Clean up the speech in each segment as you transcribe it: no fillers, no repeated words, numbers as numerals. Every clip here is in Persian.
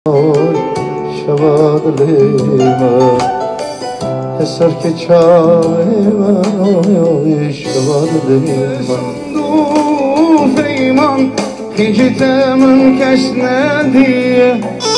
شود لیما حسر که چای من شود لیما دو فیمان خیجت من کس ندیه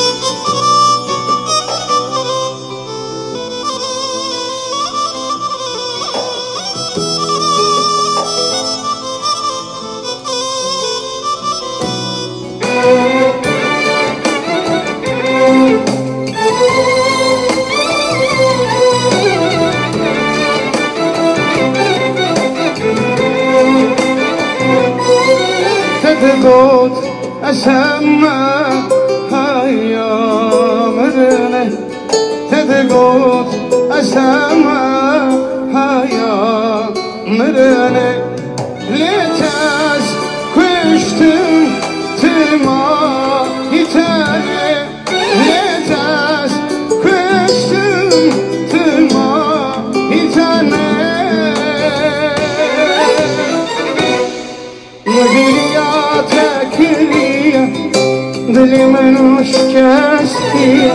تدقوت أسمى هيا مرنه تدقوت أسمى هيا مرنه ليتاز كشتم تما يتاني ليتاز كشتم تما يتاني دلی منو شکستی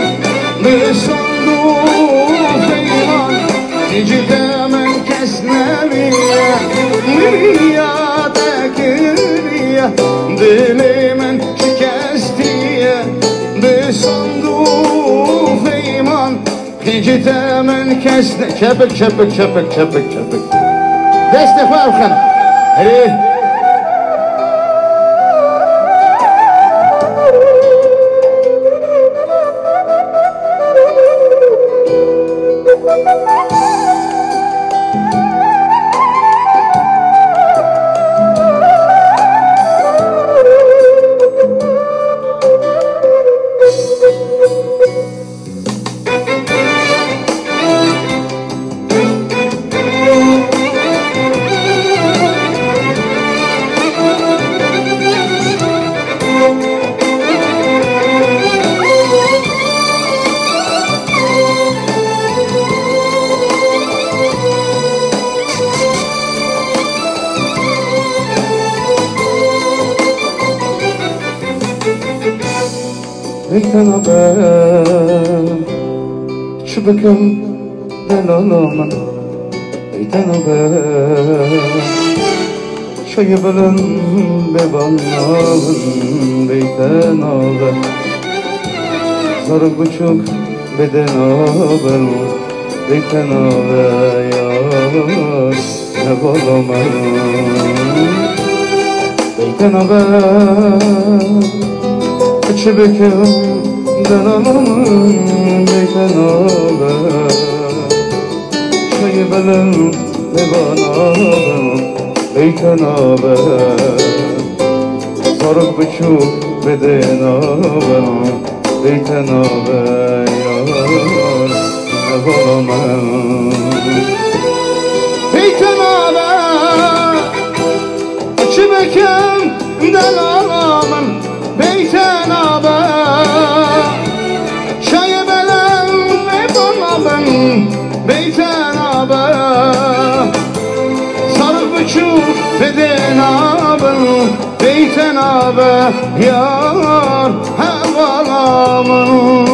بصندوق ایمان نجد من کس نمیه میاد اگریه دلی من شکستی بصندوق ایمان نجد من کس کپک کپک کپک کپک کپک دست فرخن هره ایتنا بر چو بکم دلالا من ایتنا بر شای بلن ببانم ایتنا بر زارک بچوک بدنابر ایتنا بر یار نبالا من ایتنا بر چه بکم دلالم بیتنابه شای بلن ببانابم بیتنابه زارک بچوک بدنابم بیتنابه یار نبالا من بیتنابه چه بکم دلالم بیتنابه شای بلن ببانابم بیتنابه سارق بچوک بدنابم بیتنابه یار حوالامم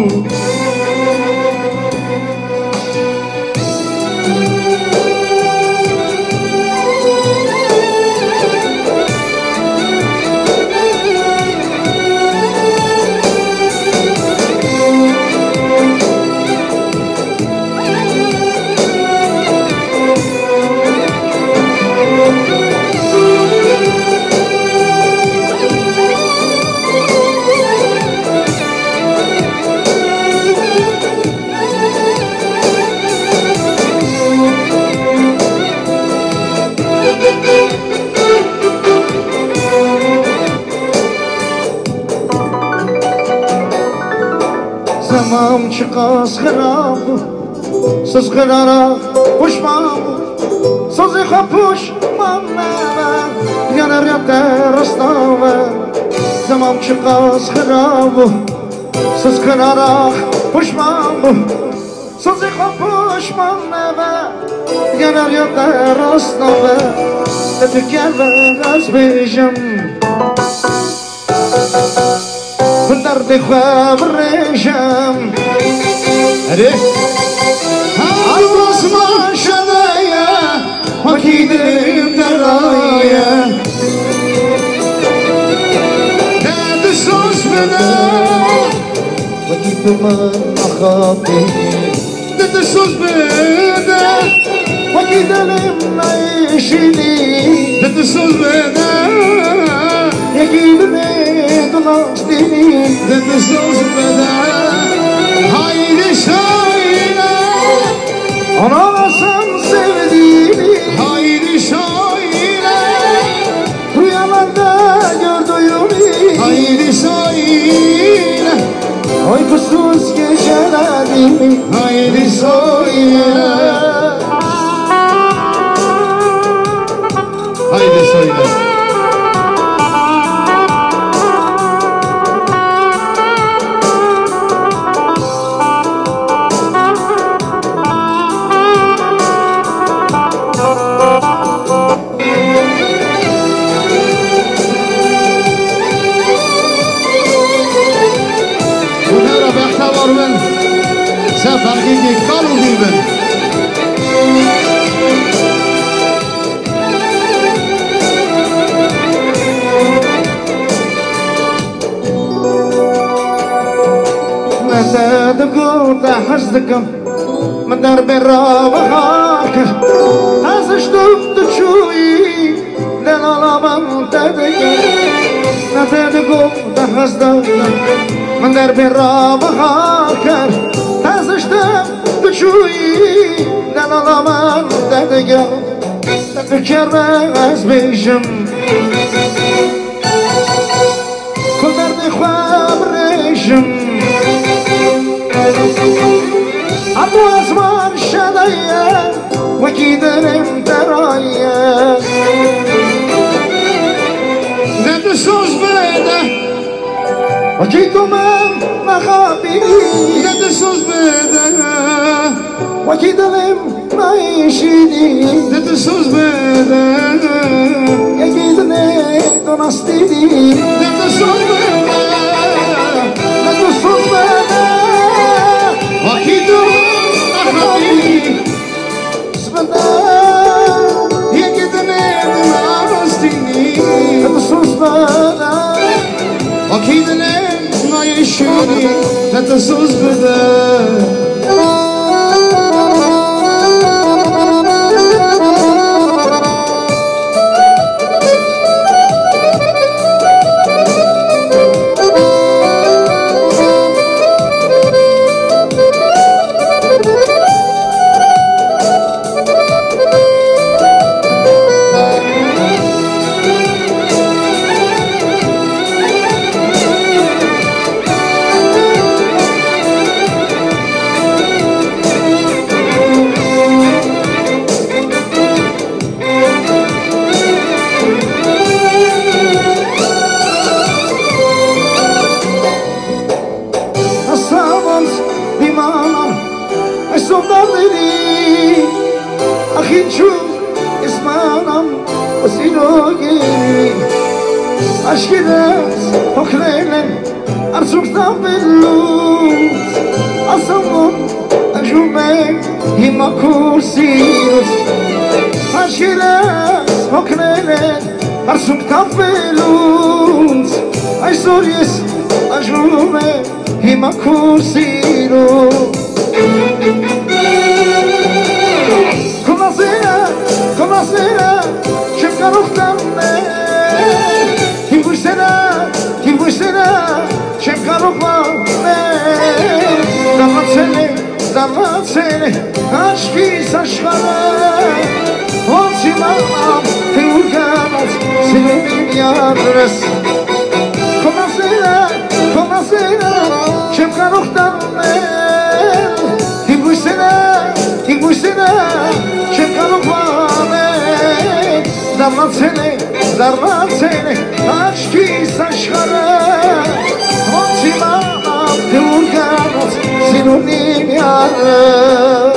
زمام چقاس خراب سوز قرارا پشمام سوزی خواب پشمام یانر یاد رستام زمام چقاس خراب سوز قرارا پشمام سوزی خواب پشمام یانر یاد رستام تو گل از بیشم درد خبرشم آسمان شده وکی دلم درایه درد سوز بده وکی تو من نخوابی درد سوز بده وکی دلم نیشیدی درد سوز بده یکی دونه دونستینی درد سوز بده haydi söyle ona nasıl sevdiğini haydi söyle rüyalarda gördüğümü haydi söyle uykusuz gecelerimi haydi söyle haydi söyle سفرگی کالو دیبن مدادكو تحزدكم مدار براوهاك ازشتم تشوي لنالامم تدكم مدادكو تحزدكم مدار براوهاك ازشتم تشوي لنالامم تدكم تفكر از بیشم کل درد خبرشم ابو ازمان شدایه وکی دلم درایه درد سوز بده وکی تو من نخوابی درد سوز بده وکی دلم نیشیدی درد سوز بده یکی دونه دونستیدی درد سوز بده درد سوز بده وکی تو نخوابی سبده یکی دونه دونستیدی درد سوز بده وکی دلم نیشیدی درد سوز بده Aşkınız okreyle arzuktan belluz Asamon ajume hima kursiz Aşkınız okreyle arzuktan belluz Ay soris ajume hima kursiz Konasera çemkaruktan ne Kivuşsana çemkaruktan ne Damat seni aşkı saçlara Olçimanam tevurganat senin yarız Konasera çemkaruktan ne Kivuşsana çemkaruktan ne Damat seni aşkı saçlara Olçimanam tevurganat senin yarız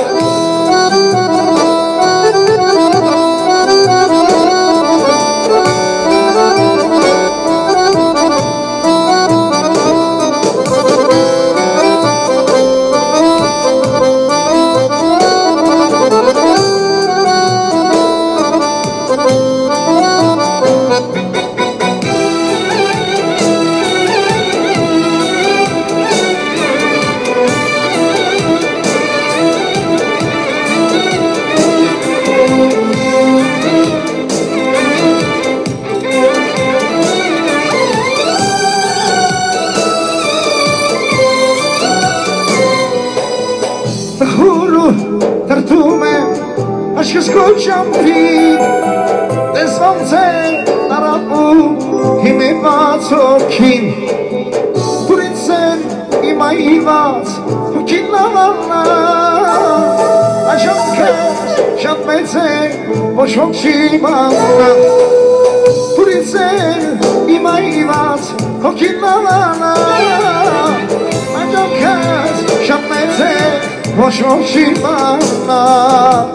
Tchuru, tartume, aşkı skoçam pi Desvance, narabu, hime vatsokin Turitsen, ima ivat, hukin lavalla Aşamke, şatmetse, boşok şimanla Turitsen, ima ivat, hukin lavalla Aşamke, şatmetse, boşok şimanla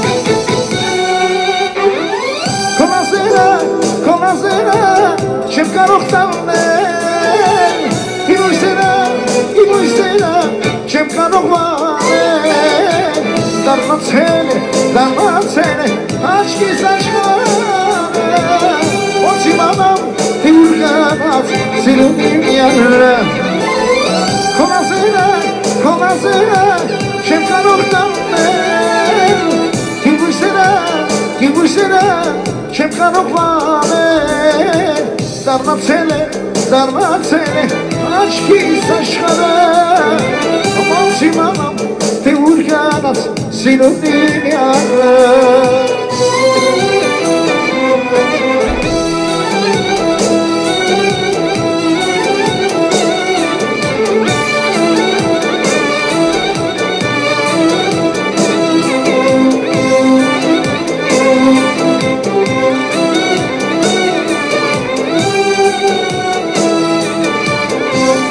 Kolazera, szybka ruchtalne I bójstera, szybka ruchwale Darma cele, aczki zaśmane Oczy mamam, ty urganat, sylunim jarre Kolazera, szybka ruchtalne I bójstera, szybka ruchwale Darma cele, aşkı saçlara Oczy mamam, ty urganat, sylunim jarre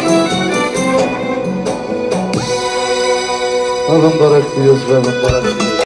Alın barak diyoruz ve alın barak diyoruz.